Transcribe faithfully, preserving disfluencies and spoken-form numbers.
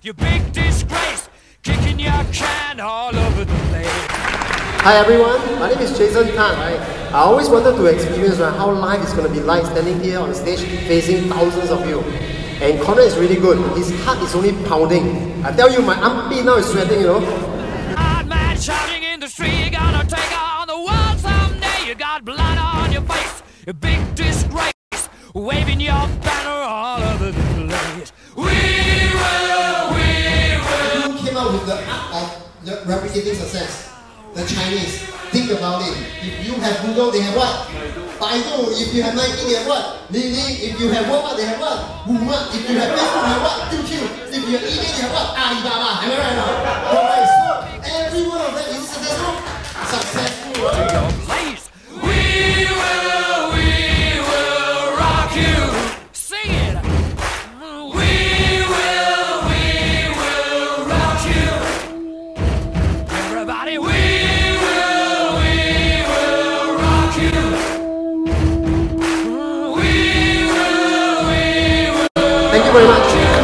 You big disgrace, kicking your can all over the place. Hi everyone, my name is Jason Tan. Right? I always wanted to experience right, how life is going to be like standing here on the stage facing thousands of you. And Connor is really good. His heart is only pounding. I tell you, my armpit now is sweating, you know. Hard man shouting in the street, you're gonna take on the world someday. You got blood on your face, a big disgrace, waving your banner all over the place. We will, we will. Who came out with the art of replicating success? The Chinese. Think about it. If you have Google, they have what? Baidu. If you have Nike, they have what? Lily. If you have Walmart, they have what? Walmart. If you have Facebook, they have what? Q Q. If you have eBay, they have what? Alibaba. Am I right now? Alright, so every one of them is successful. Successful. To your place. We will, we will rock you. Sing it. We will, we will rock you. Everybody, we Thank you very much.